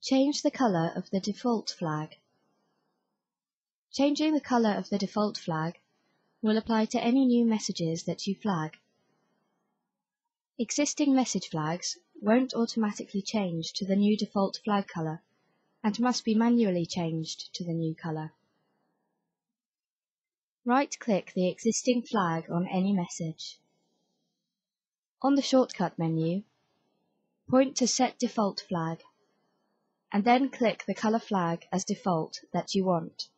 Change the color of the default flag. Changing the color of the default flag will apply to any new messages that you flag. Existing message flags won't automatically change to the new default flag color and must be manually changed to the new color. Right-click the existing flag on any message. On the shortcut menu, point to Set Default Flag, and then click the color flag as default that you want.